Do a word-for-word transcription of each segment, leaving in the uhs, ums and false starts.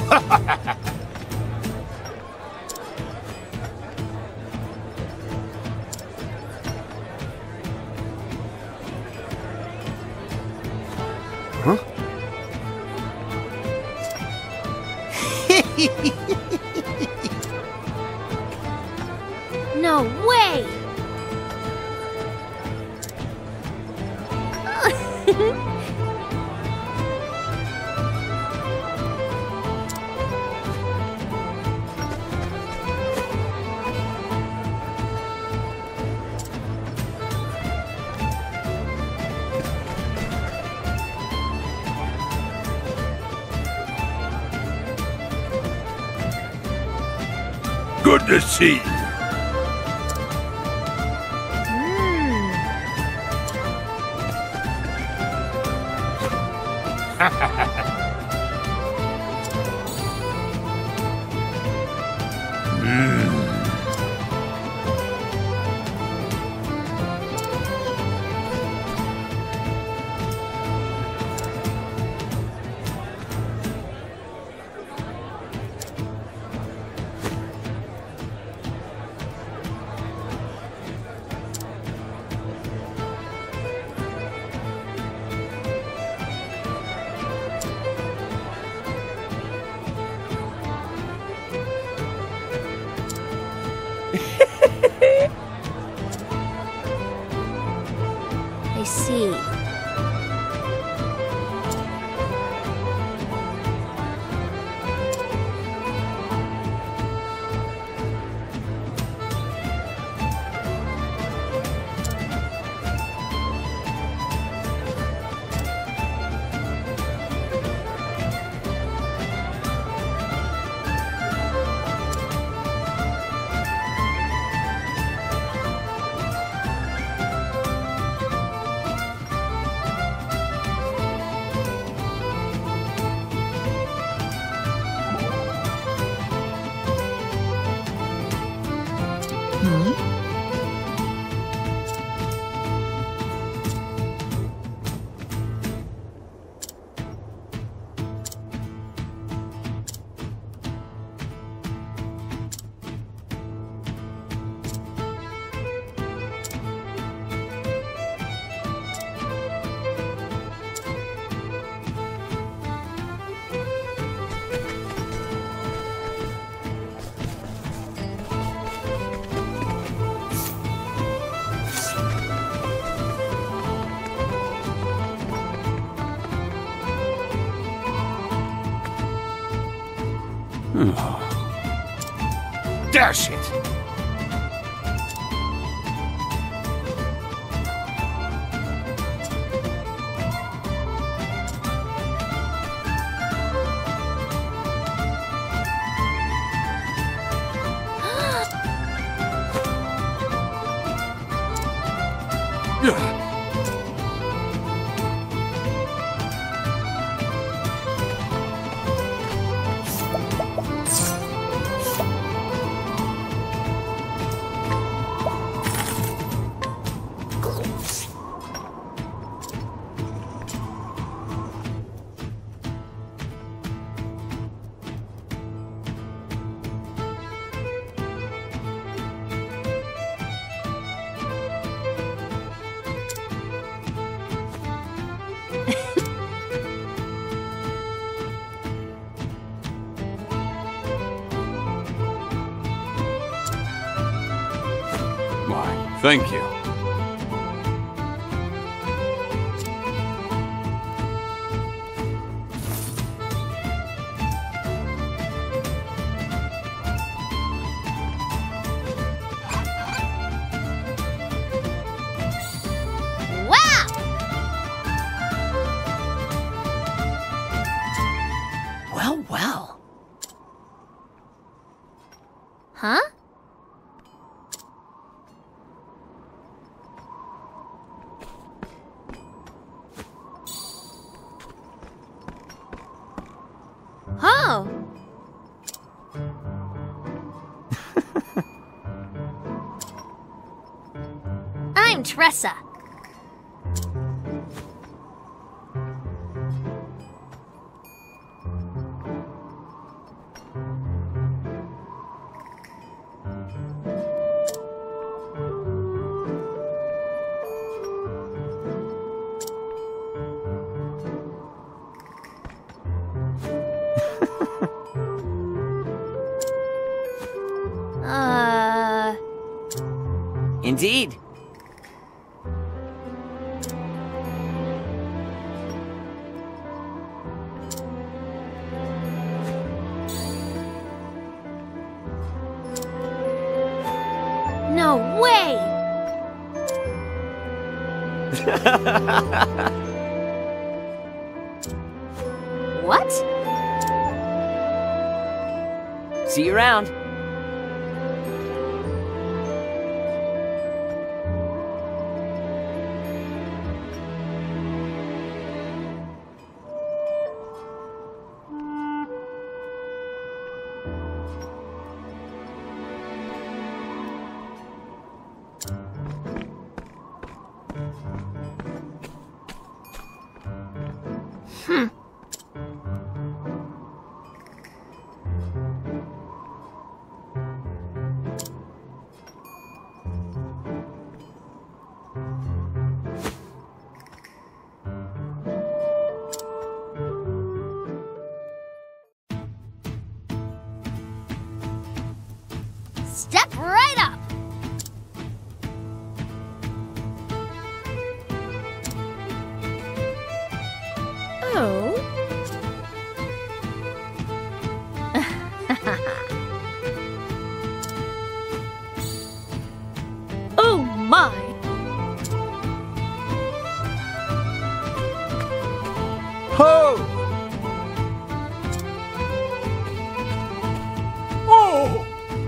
Huh? No way! Good to see you. I see. Dash it! Why, thank you. Wow! Well, well. Huh? Oh! I'm Tressa. Indeed. No way! What? See you around. Hmm. Step right up. Oh. Oh my. Ho! Oh!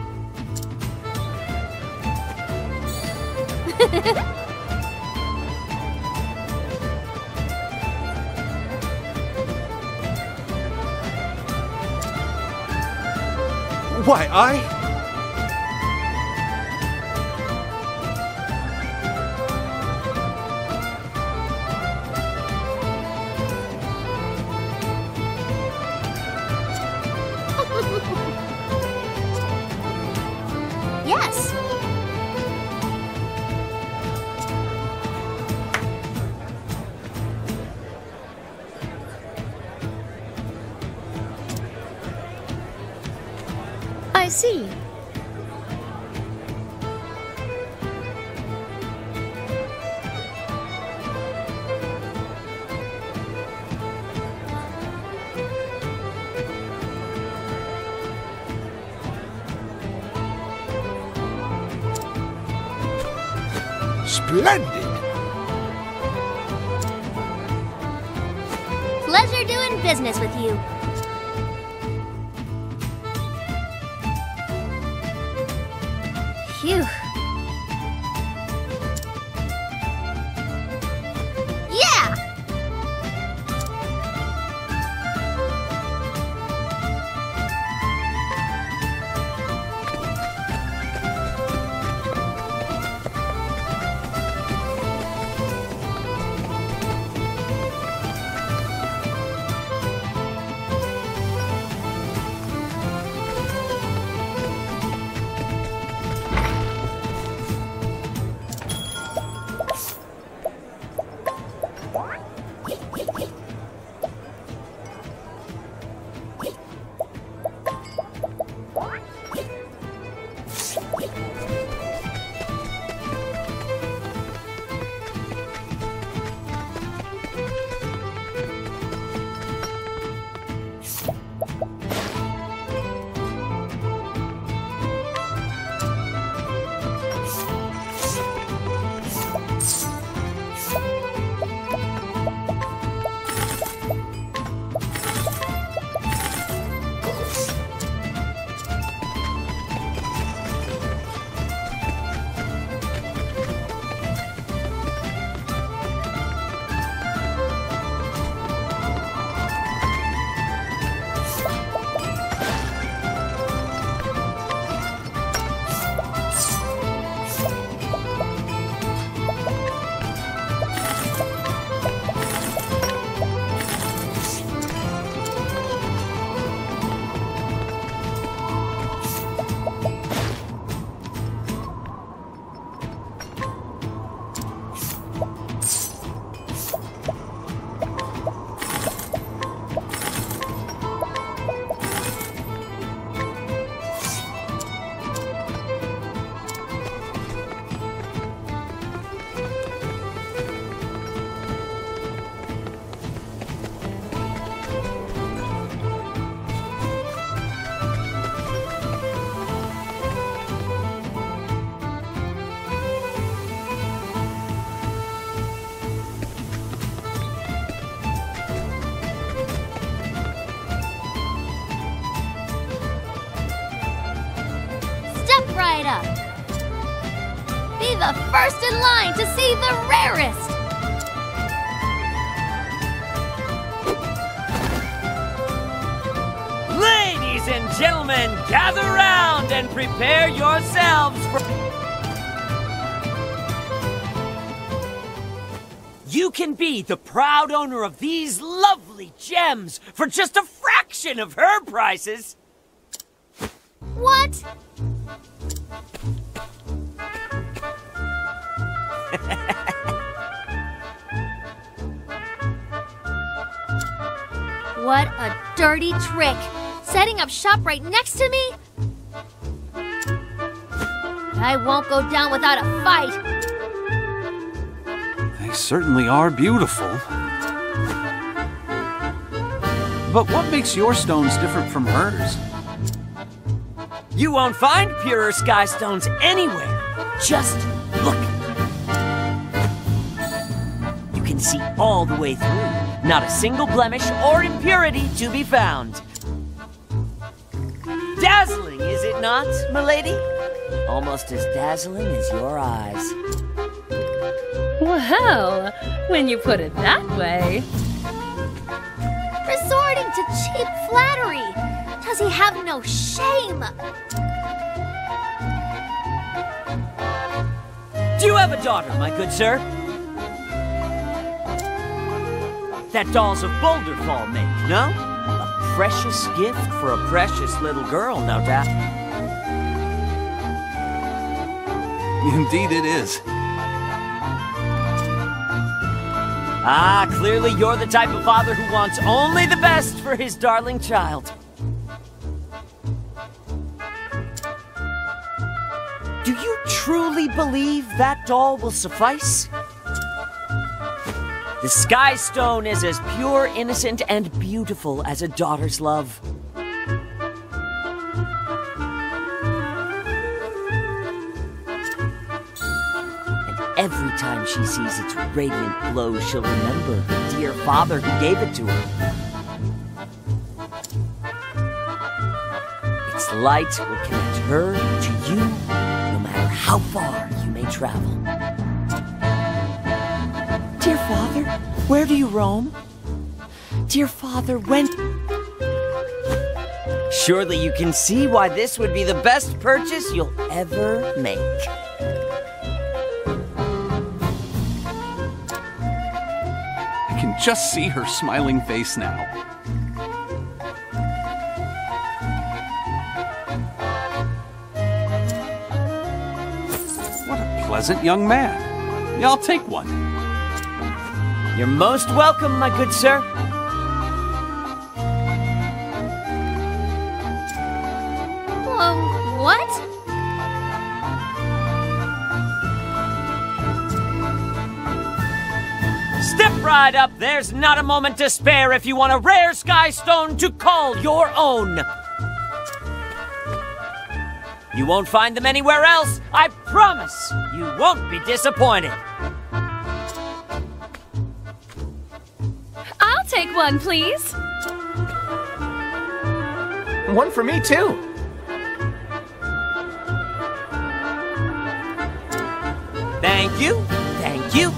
Why, I... Yes. I see. Splendid! Pleasure doing business with you. Phew. Yeah! right up. Be the first in line to see the rarest. Ladies and gentlemen, gather round and prepare yourselves for... You can be the proud owner of these lovely gems for just a fraction of her prices. What? What a dirty trick! Setting up shop right next to me? I won't go down without a fight. They certainly are beautiful. But what makes your stones different from hers? You won't find purer sky stones anywhere. Just look. You can see all the way through. Not a single blemish or impurity to be found. Dazzling, is it not, milady? Almost as dazzling as your eyes. Well, when you put it that way. Resorting to cheap flattery. Does he have no shame? Do you have a daughter, my good sir? That dolls of Boulder Fall make, no? A precious gift for a precious little girl, no doubt. Indeed it is. Ah, clearly you're the type of father who wants only the best for his darling child. Do you truly believe that doll will suffice? The Sky Stone is as pure, innocent, and beautiful as a daughter's love. And every time she sees its radiant glow, she'll remember her dear father who gave it to her. Its light will connect her to you, no matter how far you may travel. Dear Father, where do you roam? Dear Father, when... Surely you can see why this would be the best purchase you'll ever make. I can just see her smiling face now. What a pleasant young man. Yeah, I'll take one. You're most welcome, my good sir. Um, what? Step right up. There's not a moment to spare if you want a rare sky stone to call your own. You won't find them anywhere else. I promise you won't be disappointed. I'll take one, please. One for me, too. Thank you. Thank you.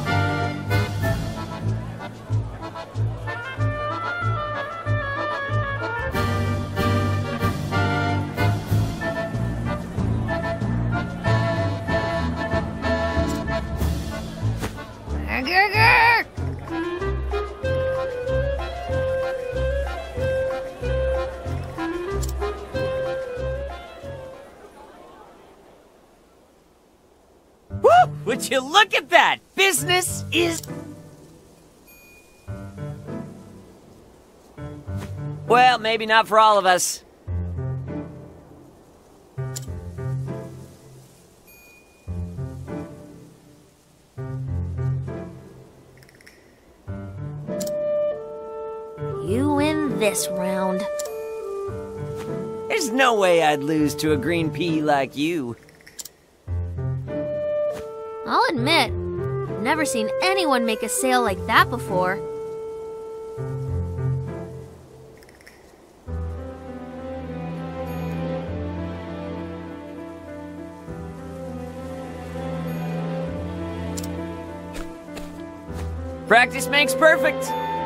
Would you look at that? Business is... Well, maybe not for all of us. You win this round. There's no way I'd lose to a green pea like you. I'll admit, I've never seen anyone make a sale like that before. Practice makes perfect.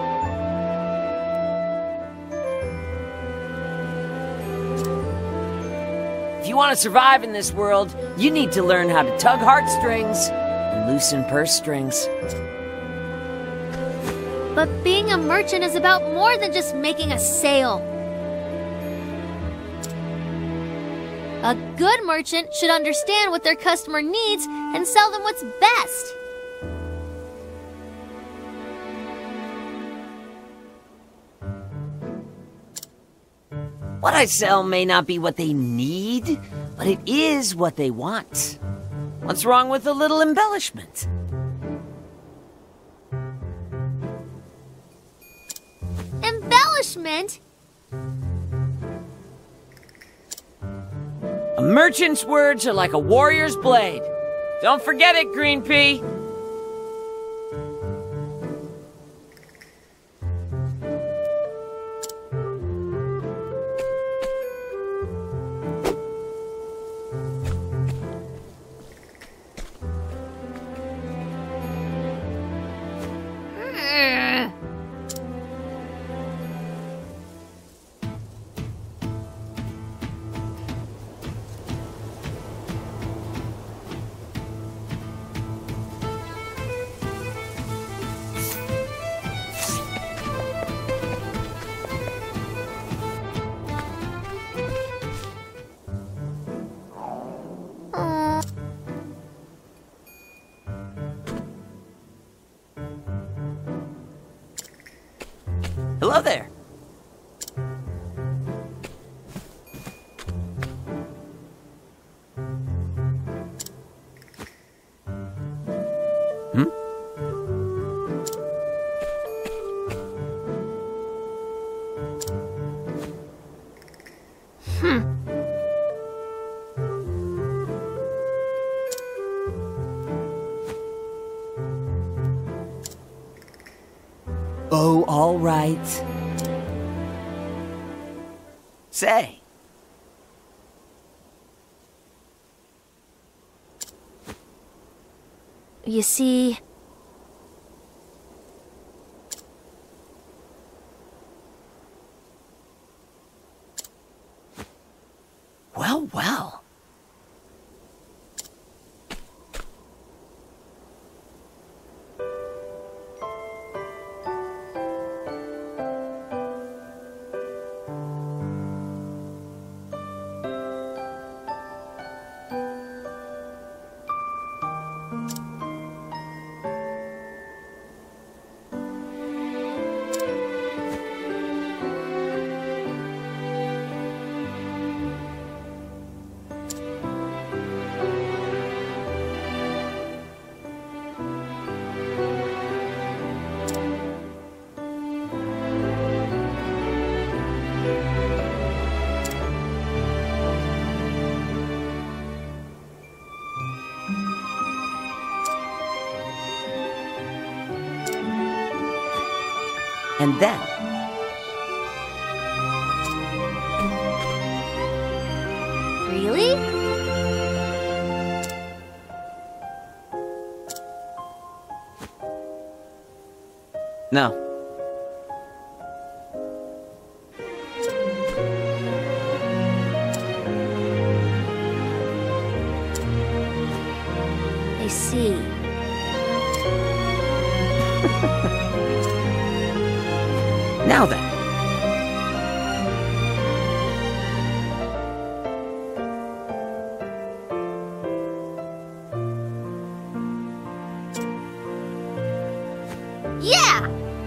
If you want to survive in this world, you need to learn how to tug heartstrings and loosen purse strings. But being a merchant is about more than just making a sale. A good merchant should understand what their customer needs and sell them what's best. What I sell may not be what they need, but it is what they want. What's wrong with a little embellishment? Embellishment? A merchant's words are like a warrior's blade. Don't forget it, Green Pea. Hello there. Hmm? Hmm. Oh, all right. Say. You see... Well, well. And then... Really? No. I see. Now then. Yeah!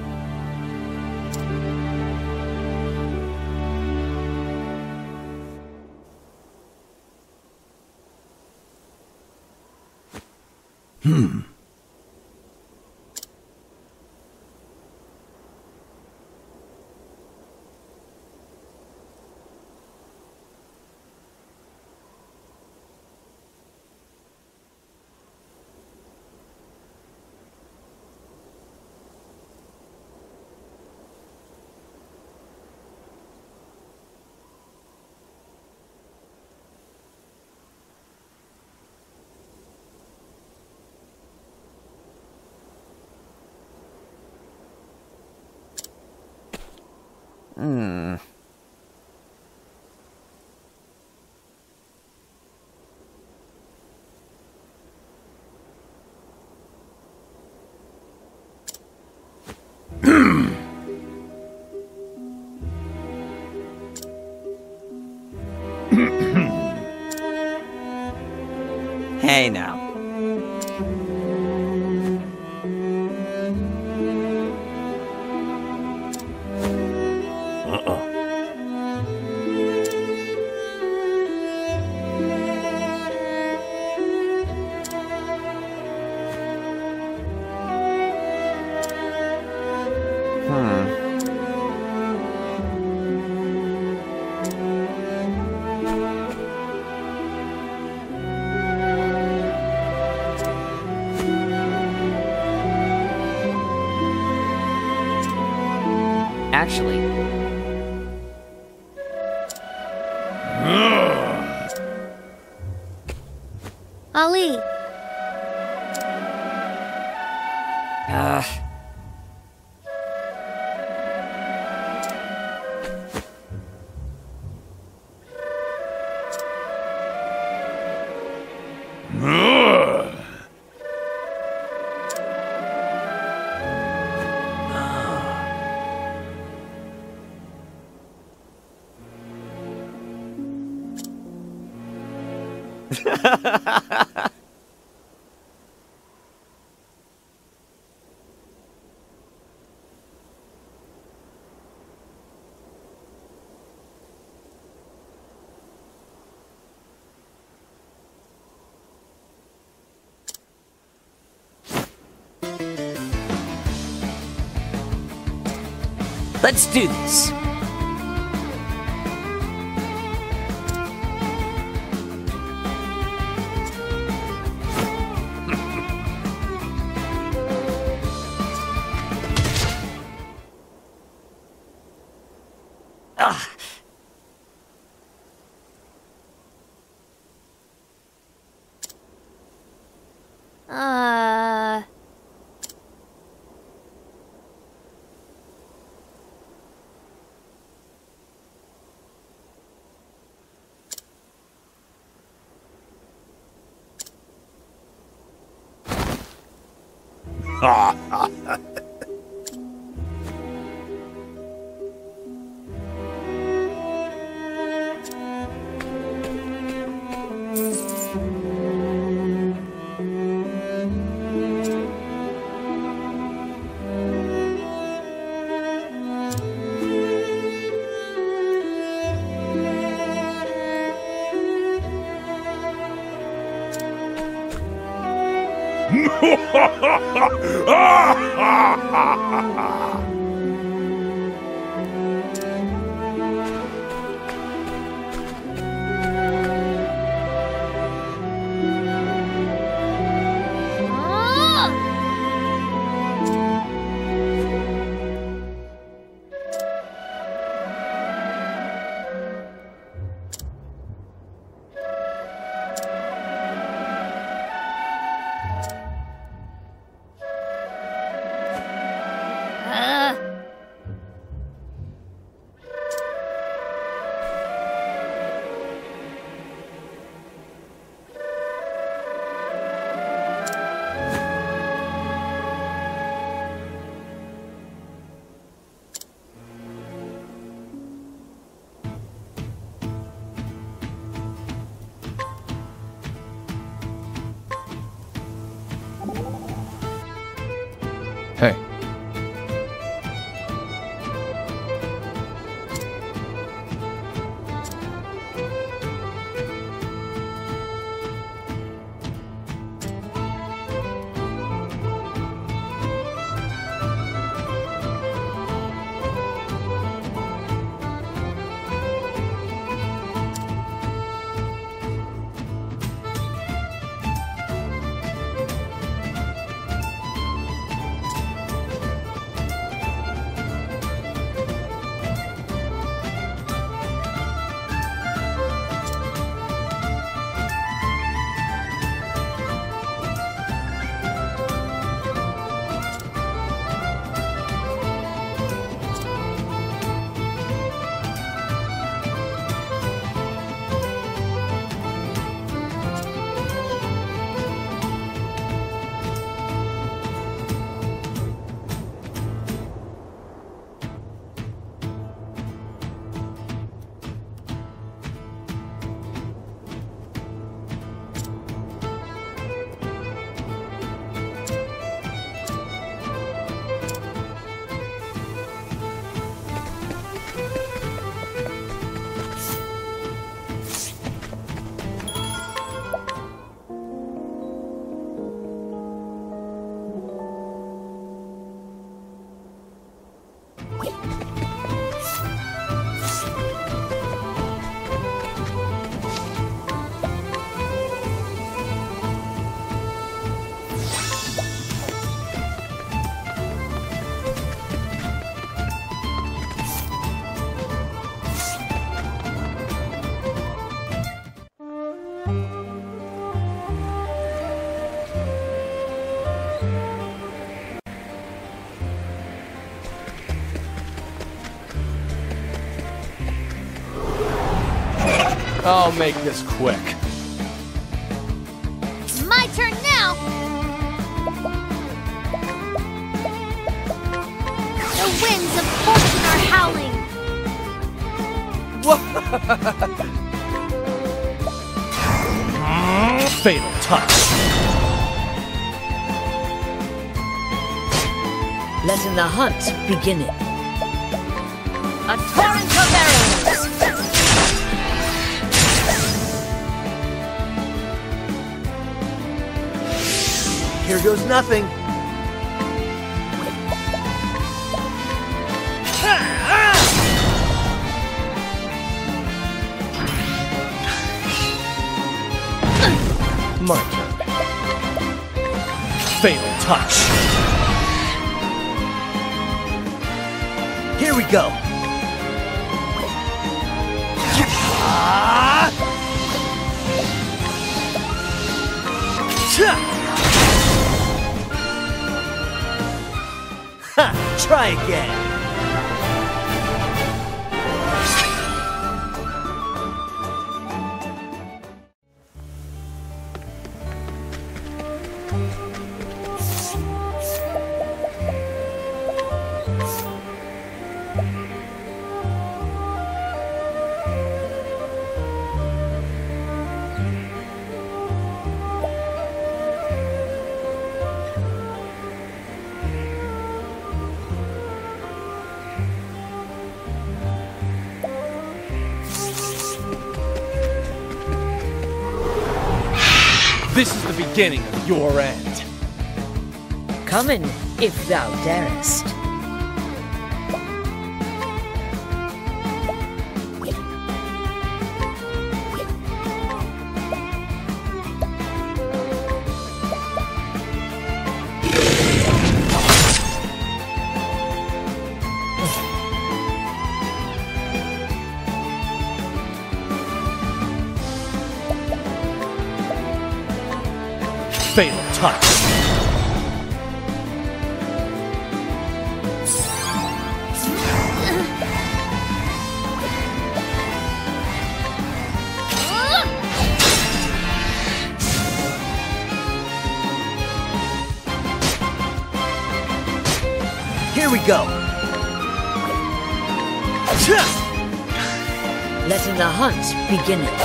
Hmm. Hey now. Actually. Ali, Uh, Let's do this. Ah. uh... Uh, I'll make this quick. My turn now! The winds of fortune are howling! Fatal touch. Letting the hunt begin it. A torrent of arrows! Here goes nothing. My turn. Fatal touch. Here we go. Ha! Try again. This is the beginning of your end. Come in, if thou darest. Fatal touch. Here we go. Letting the hunt begin it.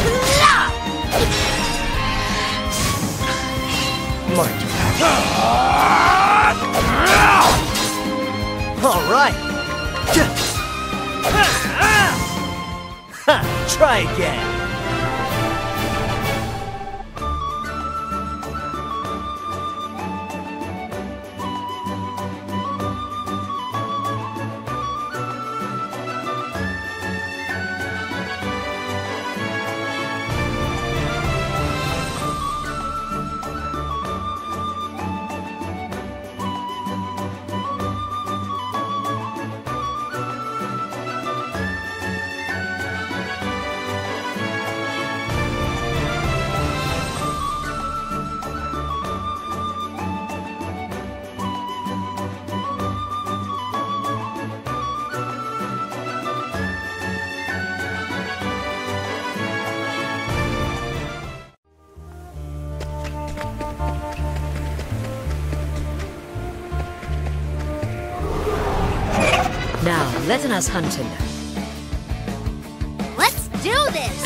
My turn. All right. Ha! Try again. Now, letting us hunt him. Let's do this!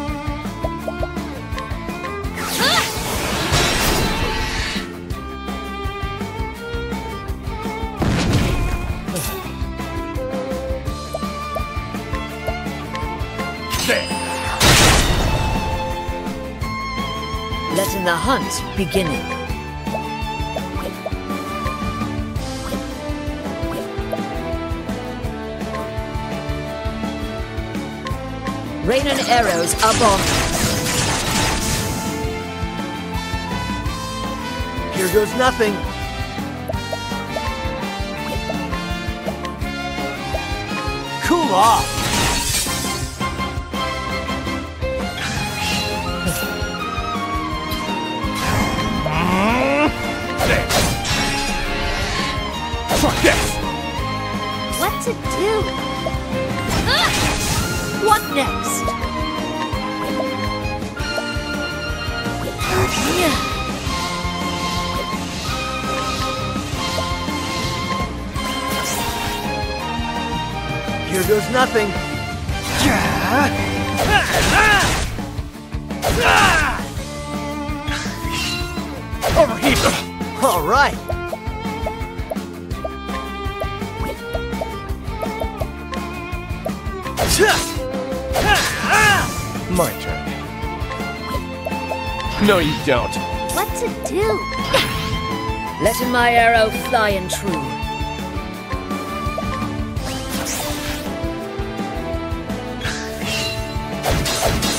Letting the hunt begin it. Rain and arrows up on. Here goes nothing. Cool off. Try this. What to do? What next? Here goes nothing. Overheat! All right. My turn. No, you don't. What to do? Letting my arrow fly and true.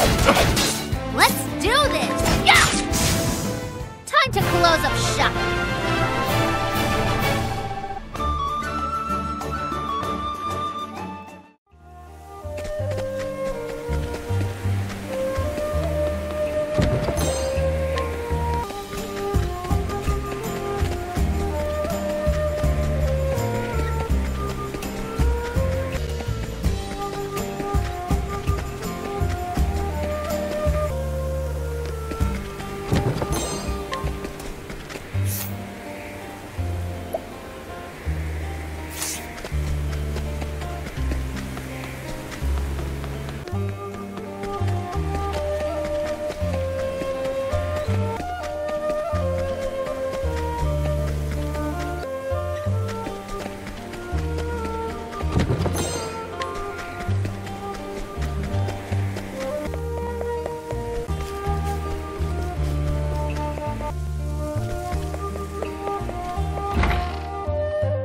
Let's do this! Yeah! Time to close up shop.